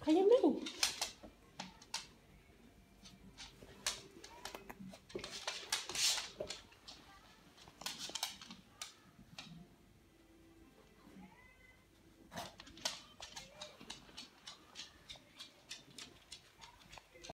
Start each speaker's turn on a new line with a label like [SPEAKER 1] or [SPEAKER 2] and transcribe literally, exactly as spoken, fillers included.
[SPEAKER 1] เขายังไม่ถูก